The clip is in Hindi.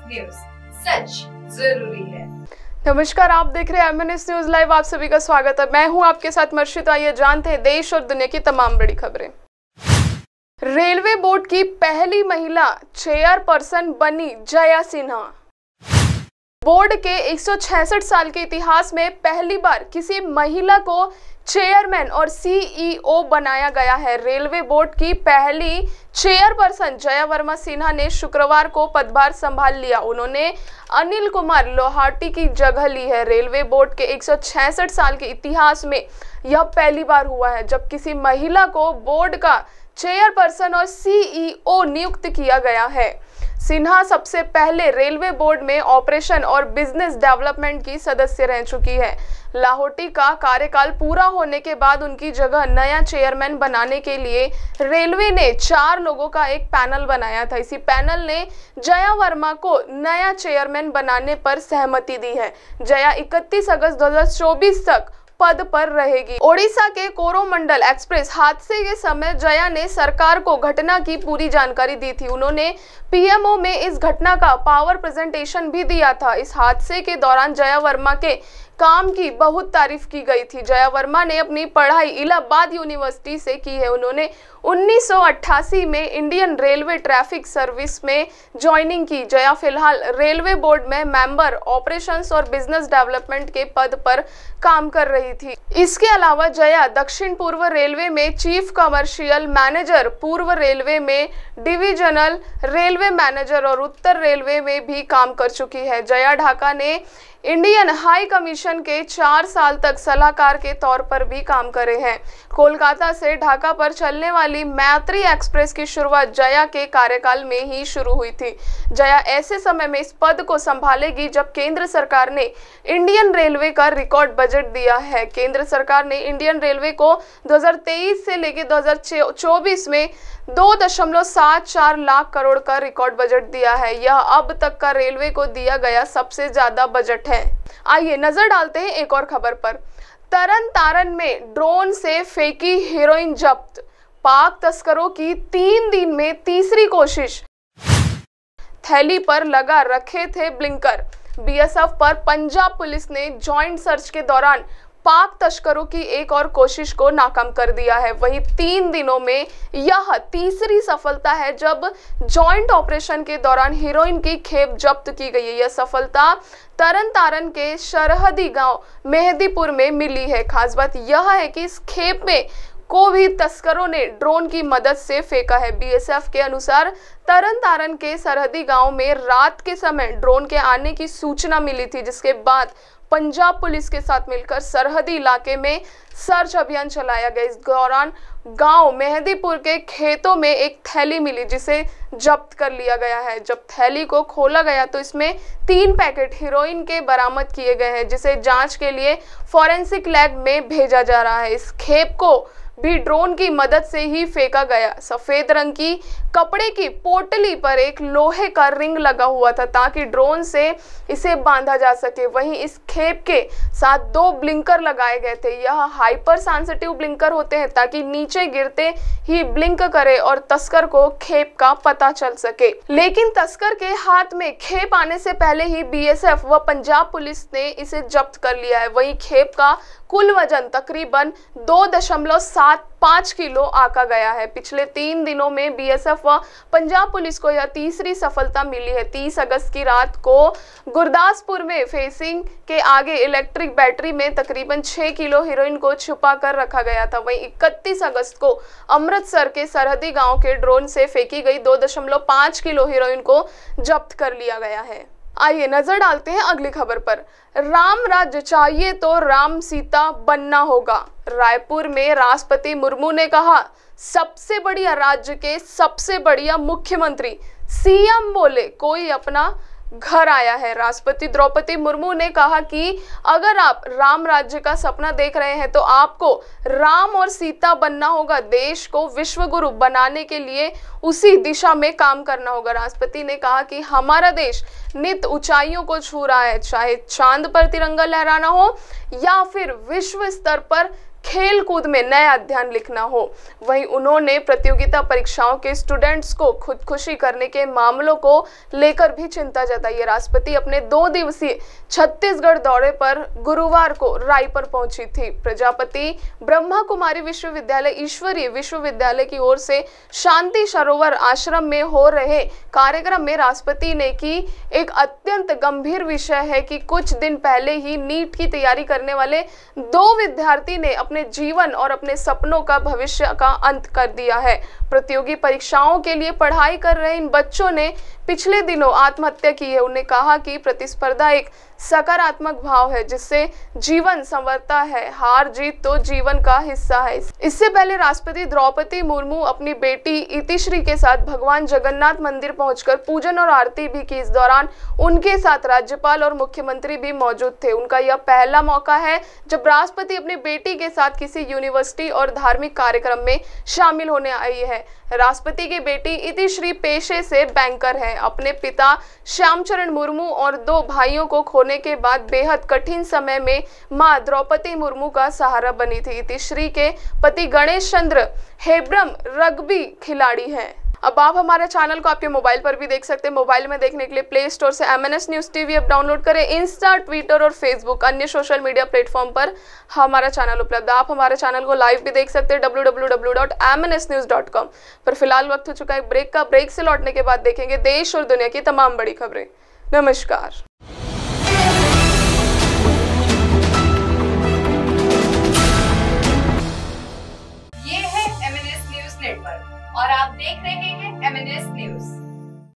न्यूज, सच जरूरी है। नमस्कार, आप देख रहे हैं MNS न्यूज लाइव। आप सभी का स्वागत है। मैं हूं आपके साथ मर्शिद। आइए जानते हैं देश और दुनिया की तमाम बड़ी खबरें। रेलवे बोर्ड की पहली महिला चेयरपर्सन बनी जया सिन्हा। बोर्ड के 166 साल के इतिहास में पहली बार किसी महिला को चेयरमैन और CEO बनाया गया है। रेलवे बोर्ड की पहली चेयरपर्सन जया वर्मा सिन्हा ने शुक्रवार को पदभार संभाल लिया। उन्होंने अनिल कुमार लोहाटी की जगह ली है। रेलवे बोर्ड के 166 साल के इतिहास में यह पहली बार हुआ है जब किसी महिला को बोर्ड का चेयरपर्सन और CEO नियुक्त किया गया है। सिन्हा सबसे पहले रेलवे बोर्ड में ऑपरेशन और बिजनेस डेवलपमेंट की सदस्य रह चुकी है। लाहौटी का कार्यकाल पूरा होने के बाद उनकी जगह नया चेयरमैन बनाने के लिए रेलवे ने 4 लोगों का एक पैनल बनाया था। इसी पैनल ने जया वर्मा को नया चेयरमैन बनाने पर सहमति दी है। जया 31 अगस्त 2024 तक पद पर रहेगी। ओडिशा के कोरोमंडल एक्सप्रेस हादसे के समय जया ने सरकार को घटना की पूरी जानकारी दी थी। उन्होंने PMO में इस घटना का पावर प्रेजेंटेशन भी दिया था। इस हादसे के दौरान जया वर्मा के काम की बहुत तारीफ की गई थी। जया वर्मा ने अपनी पढ़ाई इलाहाबाद यूनिवर्सिटी से की है। उन्होंने 1988 में इंडियन रेलवे ट्रैफिक सर्विस में ज्वाइनिंग की। जया फिलहाल रेलवे बोर्ड में मेंबर ऑपरेशंस और बिजनेस डेवलपमेंट के पद पर काम कर रही थी। इसके अलावा जया दक्षिण पूर्व रेलवे में चीफ कमर्शियल मैनेजर, पूर्व रेलवे में डिविजनल रेलवे मैनेजर और उत्तर रेलवे में भी काम कर चुकी है। जया ढाका ने इंडियन हाई कमीशन के 4 साल तक सलाहकार के तौर पर भी काम करे हैं। कोलकाता से ढाका पर चलने वाली मैत्री एक्सप्रेस की शुरुआत जया के कार्यकाल में ही शुरू हुई थी। जया ऐसे समय में इस पद को संभालेगी जब केंद्र सरकार ने इंडियन रेलवे का रिकॉर्ड बजट दिया है। केंद्र सरकार ने इंडियन रेलवे को 2023 से लेकर 2024 में 2.74 लाख करोड़ का रिकॉर्ड बजट दिया है। यह अब तक का रेलवे को दिया गया सबसे ज्यादा बजट है। आइए नजर डालते हैं एक और खबर पर। तरन तारन में ड्रोन से फेंकी हेरोइन जब्त। पाक तस्करों की 3 दिन में तीसरी कोशिश। थैली पर लगा रखे थे ब्लिंकर। BSF पर पंजाब पुलिस ने जॉइंट सर्च के दौरान पाक तस्करों की एक और कोशिश को नाकाम कर दिया है। वहीं 3 दिनों में यह तीसरी सफलता है जब जॉइंट ऑपरेशन के दौरान हेरोइन की खेप जब्त की गई है। यह सफलता तरन तारन के सरहदी गांव मेहदीपुर में मिली है। खास बात यह है कि इस खेप में को भी तस्करों ने ड्रोन की मदद से फेंका है। BSF के अनुसार तरन तारन के सरहदी गांव में रात के समय ड्रोन के आने की सूचना मिली थी, जिसके बाद पंजाब पुलिस के साथ मिलकर सरहदी इलाके में सर्च अभियान चलाया गया। इस दौरान गांव मेहदीपुर के खेतों में एक थैली मिली जिसे जब्त कर लिया गया है। जब थैली को खोला गया तो इसमें 3 पैकेट हेरोइन के बरामद किए गए हैं, जिसे जांच के लिए फॉरेंसिक लैब में भेजा जा रहा है। इस खेप को भी ड्रोन की मदद से ही फेंका गया। सफेद रंग की कपड़े की पोटली पर एक लोहे का रिंग लगा हुआ था ताकि ड्रोन से इसे बांधा जा सके। वहीं इस खेप के साथ 2 ब्लिंकर लगाए गए थे। यह हाइपर सेंसिटिव ब्लिंकर होते हैं ताकि नीचे गिरते ही ब्लिंक करे और तस्कर को खेप का पता चल सके। लेकिन तस्कर के हाथ में खेप आने से पहले ही BSF व पंजाब पुलिस ने इसे जब्त कर लिया है। वहीं खेप का कुल वजन तकरीबन 2.75 किलो आका गया है। पिछले 3 दिनों में BSF व पंजाब पुलिस को यह तीसरी सफलता मिली है। 30 अगस्त की रात को गुरदासपुर में फेसिंग के आगे इलेक्ट्रिक बैटरी में तकरीबन 6 किलो हेरोइन को छुपा कर रखा गया था। वहीं 31 अगस्त को अमृतसर के सरहदी गांव के ड्रोन से फेंकी गई 2.5 किलो हेरोइन को जब्त कर लिया गया है। आइए नजर डालते हैं अगली खबर पर। राम राज्य चाहिए तो राम सीता बनना होगा। रायपुर में राष्ट्रपति मुर्मू ने कहा, सबसे बढ़िया राज्य के सबसे बढ़िया मुख्यमंत्री CM बोले कोई अपना घर आया है। राष्ट्रपति द्रौपदी मुर्मू ने कहा कि अगर आप राम राज्य का सपना देख रहे हैं तो आपको राम और सीता बनना होगा। देश को विश्व गुरु बनाने के लिए उसी दिशा में काम करना होगा। राष्ट्रपति ने कहा कि हमारा देश नित ऊंचाइयों को छू रहा है, चाहे चांद पर तिरंगा लहराना हो या फिर विश्व स्तर पर खेल कूद में नया अध्ययन लिखना हो। वहीं उन्होंने प्रतियोगिता परीक्षाओं के स्टूडेंट्स को खुदकुशी करने के मामलों को लेकर भी चिंता जताई है। राष्ट्रपति अपने 2 दिवसीय छत्तीसगढ़ दौरे पर गुरुवार को रायपुर पहुंची थी। प्रजापति ब्रह्मा कुमारी विश्वविद्यालय ईश्वरीय विश्वविद्यालय की ओर से शांति सरोवर आश्रम में हो रहे कार्यक्रम में राष्ट्रपति ने की एक अत्यंत गंभीर विषय है कि कुछ दिन पहले ही नीट की तैयारी करने वाले 2 विद्यार्थी ने अपने जीवन और अपने सपनों का भविष्य का अंत कर दिया है। प्रतियोगी परीक्षाओं के लिए पढ़ाई कर रहे इन बच्चों ने पिछले दिनों आत्महत्या की है। उन्हें कहा कि प्रतिस्पर्धा एक सकारात्मक भाव है जिससे जीवन संवरता है, हार जीत तो जीवन का हिस्सा है। इससे पहले राष्ट्रपति द्रौपदी मुर्मू अपनी बेटी इतिश्री के साथ भगवान जगन्नाथ मंदिर पहुंचकर पूजन और आरती भी की। इस दौरान उनके साथ राज्यपाल और मुख्यमंत्री भी मौजूद थे। उनका यह पहला मौका है जब राष्ट्रपति अपनी बेटी के साथ किसी यूनिवर्सिटी और धार्मिक कार्यक्रम में शामिल होने आई है। राष्ट्रपति की बेटी इतिश्री पेशे से बैंकर है। अपने पिता श्यामचरण मुर्मू और 2 भाइयों को खोने के बाद बेहद कठिन समय में मां द्रौपदी मुर्मू का सहारा बनी थी। इतिश्री के पति गणेश चंद्र हेब्रम रग्बी खिलाड़ी हैं। अब आप हमारे चैनल को आपके मोबाइल पर भी देख सकते हैं। मोबाइल में देखने के लिए प्ले स्टोर से MNS news TV app download करें। इंस्टा, ट्विटर और फेसबुक अन्य सोशल मीडिया प्लेटफॉर्म पर हमारा चैनल उपलब्ध है। आप हमारे चैनल को लाइव भी देख सकते हैं www.mnsnews.com पर। फिलहाल वक्त हो चुका है ब्रेक का। ब्रेक से लौटने के बाद देखेंगे देश और दुनिया की तमाम बड़ी खबरें। नमस्कार। ये है MNS न्यूज़ नेटवर्क और आप देख रहे हैं MNS न्यूज़।